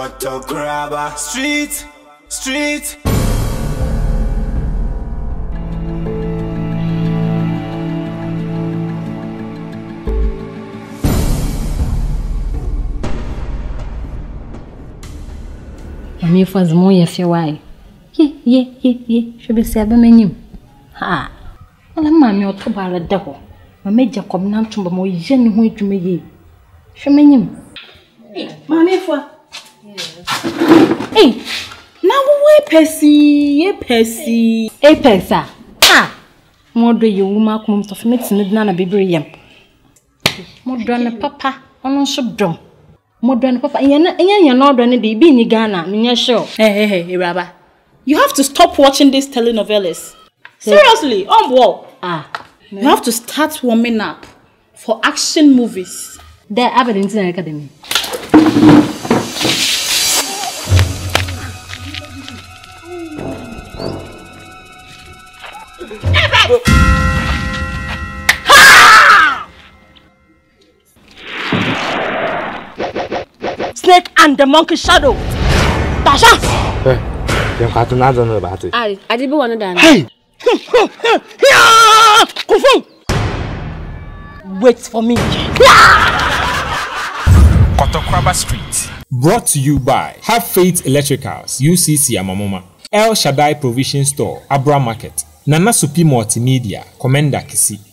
Koto grabber. Street. Me was more if you why. Ye. Should be 7 menu. Ha. Well, mammy or to a devil. My major come now to more yen who to me. Shemenu. Mammy for. Hey, now we Percy. A pesa. Ah. More do you mark most of mits and none of Bibrium. More done papa on so drum. Modern papa, you're not running the beanie Ghana, you're sure. Hey, Rabba. You have to stop watching these telenovelas. Seriously, wall. You have to start warming up for action movies. They're evidence in the academy. Snake and the monkey shadow. Tasha! I did one of them. Hey! Kunfu! Wait for me. Kotokraba Street. Brought to you by Have Faith Electricals, UCC Amamoma, El Shaddai Provision Store, Abra Market, Nana Supi Multimedia, Commander Kisi.